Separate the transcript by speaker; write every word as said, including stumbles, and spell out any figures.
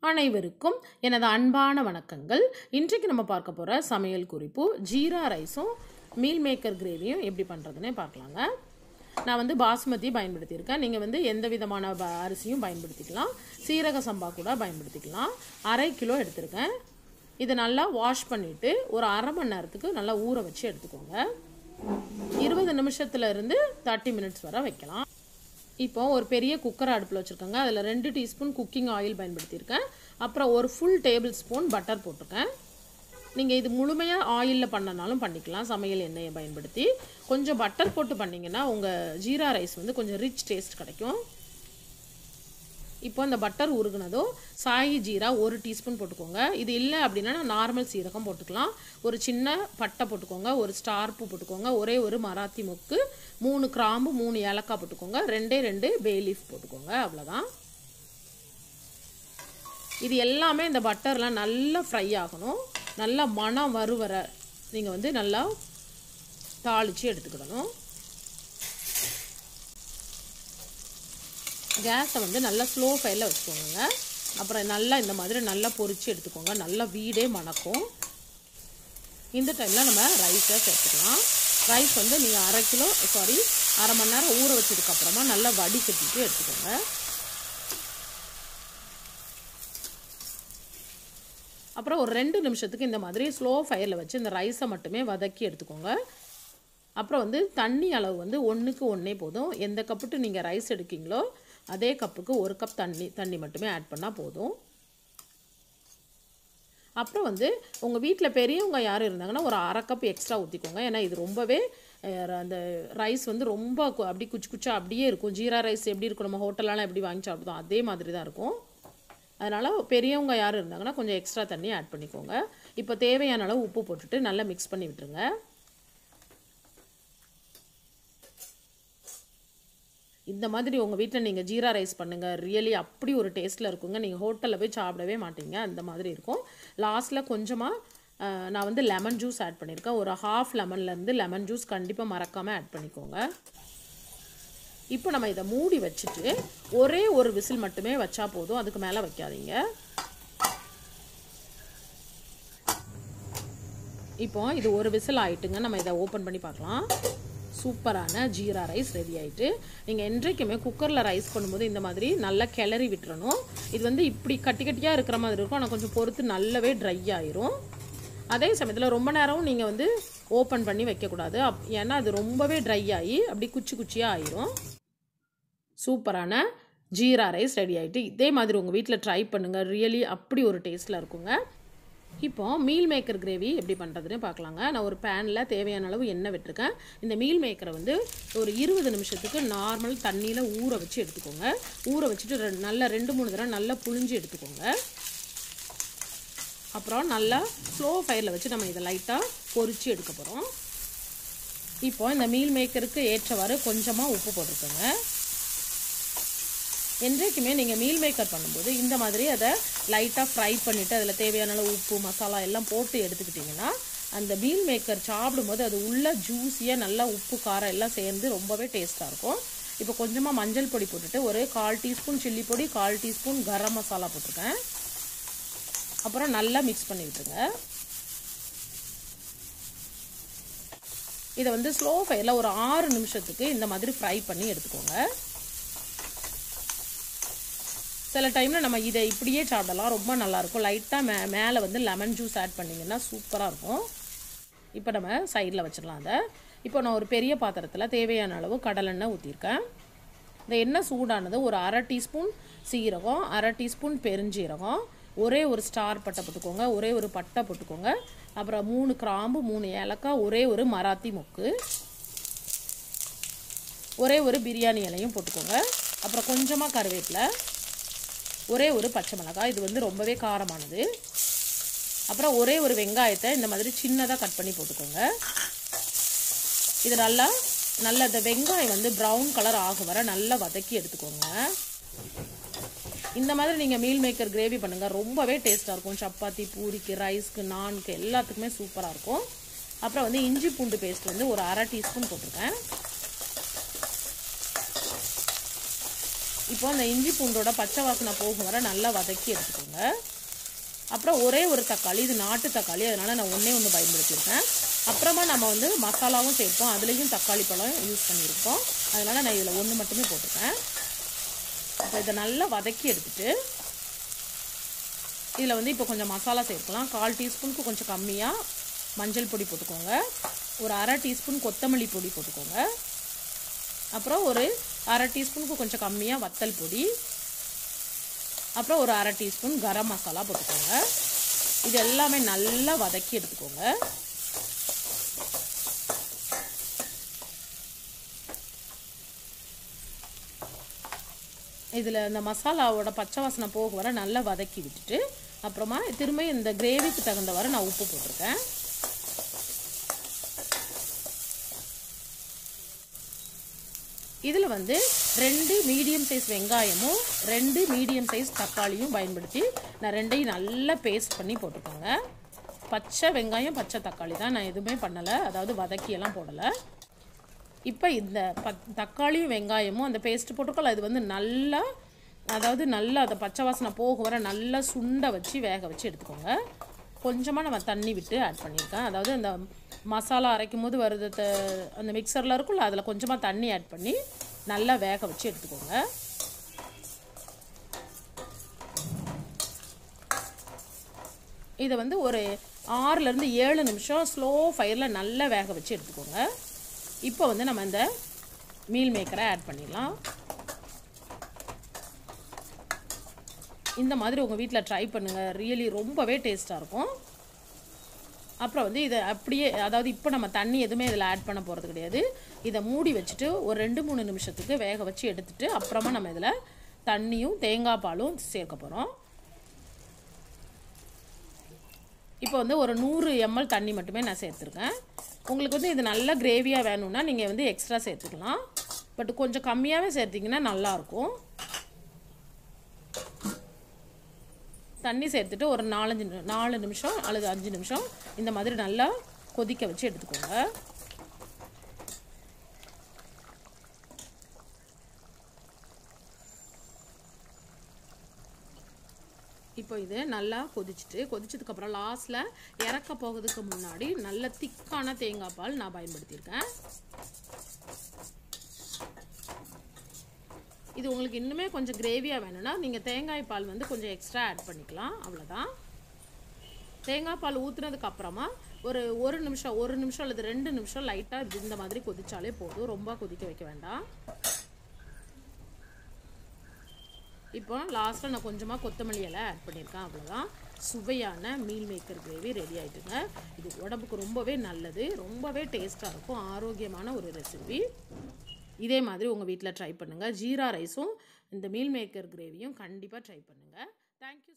Speaker 1: அனைவருக்கும் எனது அன்பான வணக்கங்கள். இன்றைக்கு நம்ம பார்க்க போகிற சமையல் குறிப்பு ஜீரா ரைஸும் மீல் மேக்கர் கிரேவியும் எப்படி பண்ணுறதுன்னே பார்க்கலாங்க. நான் வந்து பாஸ்மதி பயன்படுத்தியிருக்கேன். நீங்கள் வந்து எந்த விதமான அரிசியும் பயன்படுத்திக்கலாம். சீரக சம்பா கூட பயன்படுத்திக்கலாம். அரை கிலோ எடுத்திருக்கேன். இதை நல்லா வாஷ் பண்ணிவிட்டு ஒரு அரை மணி நேரத்துக்கு நல்லா ஊற வச்சு எடுத்துக்கோங்க. இருபது நிமிஷத்துலேருந்து தேர்ட்டி மினிட்ஸ் வரை வைக்கலாம். இப்போ ஒரு பெரிய குக்கர் அடுப்பில் வச்சுருக்கேங்க. அதில் ரெண்டு டீஸ்பூன் குக்கிங் ஆயில் பயன்படுத்தியிருக்கேன். அப்புறம் ஒரு ஃபுல் டேபிள் ஸ்பூன் பட்டர் போட்டிருக்கேன். நீங்கள் இது முழுமையாக ஆயிலில் பண்ணனாலும் பண்ணிக்கலாம். சமையல் எண்ணெயை பயன்படுத்தி கொஞ்சம் பட்டர் போட்டு பண்ணிங்கன்னா உங்கள் ஜீரா ரைஸ் வந்து கொஞ்சம் ரிச் டேஸ்ட் கிடைக்கும். இப்போ இந்த பட்டர் உருகுனதும் சாயி ஜீரா ஒரு டீஸ்பூன் போட்டுக்கோங்க. இது இல்லை அப்படின்னா நார்மல் சீரகம் போட்டுக்கலாம். ஒரு சின்ன பட்டை போட்டுக்கோங்க. ஒரு ஸ்டார் பூ போட்டுக்கோங்க. ஒரே ஒரு மராத்தி மொக்கு, மூணு கிராம்பு, மூணு ஏலக்காய் போட்டுக்கோங்க. ரெண்டே ரெண்டு பே லீஃப் போட்டுக்கோங்க. அவ்வளோதான். இது எல்லாமே இந்த பட்டர்லாம் நல்லா ஃப்ரை ஆகணும். நல்லா மணம் வறுவர நீங்கள் வந்து நல்லா தாளித்து எடுத்துக்கிடணும். கேஸை வந்து நல்லா ஸ்லோ ஃபயரில் வச்சுக்கோங்க. அப்புறம் நல்லா இந்த மாதிரி நல்லா பொரித்து எடுத்துக்கோங்க. நல்லா வீடே மணக்கும். இந்த டைமில் நம்ம ரைஸை சேர்த்துக்கலாம். ரைஸ் வந்து நீங்கள் அரை கிலோ சாரி அரை மணி நேரம் ஊற வச்சதுக்கப்புறமா நல்லா வடிகட்டிட்டு எடுத்துக்கோங்க. அப்புறம் ஒரு ரெண்டு நிமிஷத்துக்கு இந்த மாதிரி ஸ்லோ ஃபயரில் வச்சு இந்த ரைஸை மட்டுமே வதக்கி எடுத்துக்கோங்க. அப்புறம் வந்து தண்ணி அளவு வந்து ஒன்றுக்கு ஒன்றே போதும். எந்த கப்புட்டு நீங்கள் ரைஸ் எடுக்கீங்களோ அதே கப்புக்கு ஒரு கப் தண்ணி தண்ணி மட்டுமே ஆட் பண்ணால் போதும். அப்புறம் வந்து உங்கள் வீட்டில் பெரியவங்க யாரும் இருந்தாங்கன்னா ஒரு அரை கப் எக்ஸ்ட்ரா ஊற்றிக்கோங்க. ஏன்னா இது ரொம்பவே அந்த ரைஸ் வந்து ரொம்ப அப்படி குச்சி குச்சா அப்படியே இருக்கும். ஜீரா ரைஸ் எப்படி இருக்கும், நம்ம ஹோட்டலெலாம் எப்படி வாங்கி சாப்பிடுவோம் அதே மாதிரி தான் இருக்கும். அதனால் பெரியவங்க யாரும் இருந்தாங்கன்னா கொஞ்சம் எக்ஸ்ட்ரா தண்ணி ஆட் பண்ணிக்கோங்க. இப்போ தேவையான அளவு உப்பு போட்டுட்டு நல்லா மிக்ஸ் பண்ணி விட்டுருங்க. இந்த மாதிரி உங்கள் வீட்டில் நீங்கள் ஜீரா ரைஸ் பண்ணுங்கள். ரியலி அப்படி ஒரு டேஸ்ட்டில் இருக்குங்க. நீங்கள் ஹோட்டலில் போய் சாப்பிடவே மாட்டீங்க. அந்த மாதிரி இருக்கும். லாஸ்ட்டில் கொஞ்சமாக நான் வந்து லெமன் ஜூஸ் ஆட் பண்ணியிருக்கேன். ஒரு ஹாஃப் லெமன்லேருந்து லெமன் ஜூஸ் கண்டிப்பாக மறக்காமல் ஆட் பண்ணிக்கோங்க. இப்போ நம்ம இதை மூடி வச்சுட்டு ஒரே ஒரு விசில் மட்டுமே வச்சா போதும். அதுக்கு மேலே வைக்காதீங்க. இப்போ இது ஒரு விசில் ஆகிட்டுங்க. நம்ம இதை ஓப்பன் பண்ணி பார்க்கலாம். சூப்பரான ஜீரா ரைஸ் ரெடி ஆகிட்டு. நீங்கள் என்றைக்குமே குக்கரில் ரைஸ் பண்ணும்போது இந்த மாதிரி நல்லா கிளறி விட்டுறணும். இது வந்து இப்படி கட்டி கட்டியாக இருக்கிற மாதிரி இருக்கும். ஆனால் கொஞ்சம் பொறுத்து நல்லாவே ட்ரை ஆயிரும். அதே சமயத்தில் ரொம்ப நேரம் நீங்கள் வந்து ஓப்பன் பண்ணி வைக்கக்கூடாது. அப் ஏன்னா அது ரொம்பவே ட்ரை ஆகி அப்படி குச்சி குச்சியாக ஆயிரும். சூப்பரான ஜீரா ரைஸ் ரெடி ஆகிட்டு. இதே மாதிரி உங்கள் வீட்டில் ட்ரை பண்ணுங்கள். ரியலி அப்படி ஒரு டேஸ்ட்டில் இருக்குங்க. இப்போ மீல் மேக்கர் கிரேவி எப்படி பண்ணுறதுன்னு பார்க்கலாங்க. நான் ஒரு பேனில் தேவையான அளவு எண்ணெய் விட்டுருக்கேன். இந்த மீல் மேக்கரை வந்து ஒரு இருபது நிமிஷத்துக்கு நார்மல் தண்ணியில் ஊற வச்சு எடுத்துக்கோங்க. ஊற வச்சுட்டு நல்லா ரெண்டு மூணு தடவை நல்லா புழிஞ்சு எடுத்துக்கோங்க. அப்புறம் நல்லா ஸ்லோ ஃபயரில் வச்சு நம்ம இதை லைட்டாக பொரித்து எடுக்க போகிறோம். இப்போ இந்த மீல் மேக்கருக்கு ஏற்றவாறு கொஞ்சமாக உப்பு போட்டுருக்கோங்க. என்றைக்குமே நீங்கள் மீல் மேக்கர் பண்ணும்போது இந்த மாதிரி அதை லைட்டாக ஃப்ரை பண்ணிவிட்டு அதில் தேவையான அளவு உப்பு மசாலா எல்லாம் போட்டு எடுத்துக்கிட்டிங்கன்னா அந்த மீல் மேக்கர் சாப்பிடும்போது அது உள்ள ஜூஸியாக நல்லா உப்பு காரம் எல்லாம் சேர்ந்து ரொம்பவே டேஸ்ட்டாக இருக்கும். இப்போ கொஞ்சமாக மஞ்சள் பொடி போட்டுட்டு ஒரு கால் டீஸ்பூன் சில்லி பொடி, கால் டீஸ்பூன் கரம் மசாலா போட்டிருக்கேன். அப்புறம் நல்லா மிக்ஸ் பண்ணி விட்டுருங்க. இதை வந்து ஸ்லோ ஃபயரில் ஒரு ஆறு நிமிஷத்துக்கு இந்த மாதிரி ஃப்ரை பண்ணி எடுத்துக்கோங்க. சில டைமில் நம்ம இதை இப்படியே சாப்பிடலாம். ரொம்ப நல்லாயிருக்கும். லைட்டாக மே மேலே வந்து லெமன் ஜூஸ் ஆட் பண்ணிங்கன்னா சூப்பராக இருக்கும். இப்போ நம்ம சைடில் வச்சிடலாம் அதை. இப்போ நான் ஒரு பெரிய பாத்திரத்தில் தேவையான அளவு கடலெண்ணெய் ஊற்றிருக்கேன். இந்த எண்ணெய் சூடானது ஒரு அரை டீஸ்பூன் சீரகம், அரை டீஸ்பூன் பெருஞ்சீரகம், ஒரே ஒரு ஸ்டார் பட்டை போட்டுக்கோங்க. ஒரே ஒரு பட்டை போட்டுக்கோங்க. அப்புறம் மூணு கிராம்பு, மூணு ஏலக்காய், ஒரே ஒரு மராத்தி மொக்கு, ஒரே ஒரு பிரியாணி இலையும் போட்டுக்கோங்க. அப்புறம் கொஞ்சமாக கருவேப்பிலை, ஒரே ஒரு பச்சை மிளகாய். இது வந்து ரொம்பவே காரமானது. அப்புறம் ஒரே ஒரு வெங்காயத்தை இந்த மாதிரி சின்னதாக கட் பண்ணி போட்டுக்கோங்க. இது நல்லா நல்லா இந்த வெங்காயம் வந்து ப்ரௌன் கலர் ஆகும் வர நல்லா வதக்கி எடுத்துக்கோங்க. இந்த மாதிரி நீங்கள் மீல் மேக்கர் கிரேவி பண்ணுங்கள். ரொம்பவே டேஸ்ட்டாக இருக்கும். சப்பாத்தி, பூரிக்கு, ரைஸ்க்கு, நான்க்கு எல்லாத்துக்குமே சூப்பராக இருக்கும். அப்புறம் வந்து இஞ்சி பூண்டு பேஸ்ட் வந்து ஒரு அரை டீஸ்பூன் போட்டிருக்கேன். இப்போ இப்போ அந்த இஞ்சி பூண்டோட பச்சை வாசனை போகும் வர நல்லா வதக்கி எடுத்துக்கோங்க. அப்புறம் ஒரே ஒரு தக்காளி, இது நாட்டு தக்காளி, அதனால் நான் ஒன்றே ஒன்று பயன்படுத்தியிருக்கேன். அப்புறமா நம்ம வந்து மசாலாவும் சேர்ப்போம், அதுலேயும் தக்காளி பழம் யூஸ் பண்ணியிருக்கோம். அதனால் நான் இதில் ஒன்று மட்டுமே போட்டுருக்கேன். இப்போ இதை நல்லா வதக்கி எடுத்துகிட்டு இதில் வந்து இப்போ கொஞ்சம் மசாலா சேர்க்கலாம். கால் டீஸ்பூனுக்கு கொஞ்சம் கம்மியாக மஞ்சள் பொடி போட்டுக்கோங்க. ஒரு அரை டீஸ்பூன் கொத்தமல்லி பொடி போட்டுக்கோங்க. அப்புறம் ஒரு அரை டீஸ்பூனுக்கு கொஞ்சம் கம்மியாக வத்தல் பொடி, அப்புறம் ஒரு அரை டீஸ்பூன் கரம் மசாலா போட்டுக்கோங்க. இது எல்லாமே நல்லா வதக்கி எடுத்துக்கோங்க. இதில் இந்த மசாலாவோட பச்சை வாசனை போக வர நல்லா வதக்கி விட்டுட்டு அப்புறமா திரும்ப இந்த கிரேவிக்கு தகுந்த வர நான் உப்பு போட்டிருக்கேன். இதில் வந்து ரெண்டு மீடியம் சைஸ் வெங்காயமும் ரெண்டு மீடியம் சைஸ் தக்காளியும் பயன்படுத்தி நான் ரெண்டையும் நல்லா பேஸ்ட் பண்ணி போட்டுக்கோங்க. பச்சை வெங்காயம் பச்சை தக்காளி தான், நான் எதுவுமே பண்ணலை, அதாவது வதக்கியெல்லாம் போடலை. இப்போ இந்த பத் தக்காளியும் வெங்காயமும் அந்த பேஸ்ட்டு போட்டுக்கோல, இது வந்து நல்லா அதாவது நல்லா அதை பச்சை வாசனை போக வர நல்லா சுண்டை வச்சு வேக வச்சு எடுத்துக்கோங்க. கொஞ்சமாக நம்ம தண்ணி விட்டு ஆட் பண்ணியிருக்கேன். அதாவது அந்த மசாலா அரைக்கும் போது வருது அந்த மிக்சரில் இருக்கும்ல, அதில் கொஞ்சமாக தண்ணி ஆட் பண்ணி நல்லா வேக வச்சு எடுத்துக்கோங்க. இதை வந்து ஒரு ஆறுலேருந்து ஏழு நிமிஷம் ஸ்லோ ஃபயரில் நல்லா வேக வச்சு எடுத்துக்கோங்க. இப்போ வந்து நம்ம இந்த மீல் மேக்கரை ஆட் பண்ணிடலாம். இந்த மாதிரி உங்கள் வீட்டில் ட்ரை பண்ணுங்கள், ரியலி ரொம்பவே டேஸ்ட்டாக இருக்கும். அப்புறம் வந்து இதை அப்படியே, அதாவது இப்போ நம்ம தண்ணி எதுவுமே இதில் ஆட் பண்ண போகிறது கிடையாது. இதை மூடி வச்சுட்டு ஒரு ரெண்டு மூணு நிமிஷத்துக்கு வேக வச்சு எடுத்துகிட்டு அப்புறமா நம்ம இதில் தண்ணியும் தேங்காய் பாலும் சேர்க்க போகிறோம். இப்போ வந்து ஒரு நூறு எம்எல் தண்ணி மட்டுமே நான் சேர்த்துருக்கேன். உங்களுக்கு வந்து இது நல்ல கிரேவியாக வேணும்னா நீங்கள் வந்து எக்ஸ்ட்ரா சேர்த்துக்கலாம், பட் கொஞ்சம் கம்மியாகவே சேர்த்திங்கன்னா நல்லாயிருக்கும். தண்ணி சேர்த்துட்டு ஒரு நாலஞ்சு நாலு நிமிஷம் அல்லது அஞ்சு நிமிஷம் இந்த மாதிரி நல்லா கொதிக்க வச்சு எடுத்துக்கோங்க. இப்போ இது நல்லா கொதிச்சுட்டு கொதிச்சதுக்கப்புறம் லாஸ்ட்டில் இறக்க போகிறதுக்கு முன்னாடி நல்ல திக்கான தேங்காய் பால் நான் பயன்படுத்தியிருக்கேன். இது உங்களுக்கு இன்னுமே கொஞ்சம் கிரேவியாக வேணும்னா நீங்கள் தேங்காய் பால் வந்து கொஞ்சம் எக்ஸ்ட்ரா ஆட் பண்ணிக்கலாம், அவ்வளோதான். தேங்காய் பால் ஊற்றுனதுக்கப்புறமா ஒரு ஒரு நிமிஷம் ஒரு நிமிஷம் அல்லது ரெண்டு நிமிஷம் லைட்டாக இந்த மாதிரி கொதிச்சாலே போதும், ரொம்ப கொதிக்க வைக்க வேண்டாம். இப்போ லாஸ்ட்டில் நான் கொஞ்சமாக கொத்தமல்லி இலை ஆட் பண்ணியிருக்கேன், அவ்வளோதான். சுவையான மீல் மேக்கர் கிரேவி ரெடி ஆகிட்டுங்க. இது உடம்புக்கு ரொம்பவே நல்லது, ரொம்பவே டேஸ்ட்டாக இருக்கும், ஆரோக்கியமான ஒரு ரெசிபி. இதே மாதிரி உங்கள் வீட்டில் ட்ரை பண்ணுங்கள். ஜீரா ரைஸும் இந்த மீல் மேக்கர் கிரேவியும் கண்டிப்பாக ட்ரை பண்ணுங்கள். தேங்க்யூ.